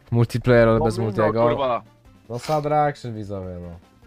Multiplayer, ale bez No, multiego. kurwa. No Sadra Action widzowie, no.